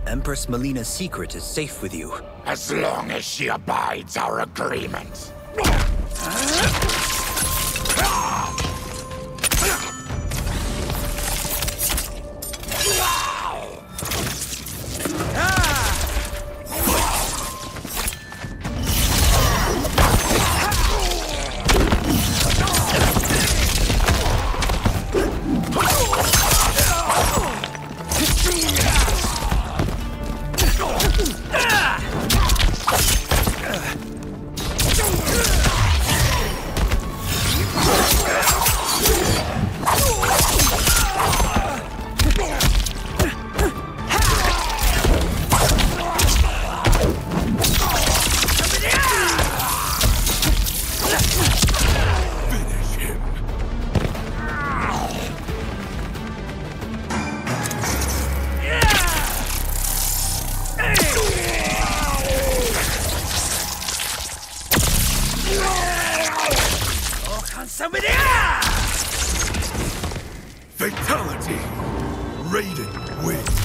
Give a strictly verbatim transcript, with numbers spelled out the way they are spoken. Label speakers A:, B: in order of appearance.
A: Empress Melina's secret is safe with you.
B: As long as she abides our agreement.
C: Fatality! Raiden wins.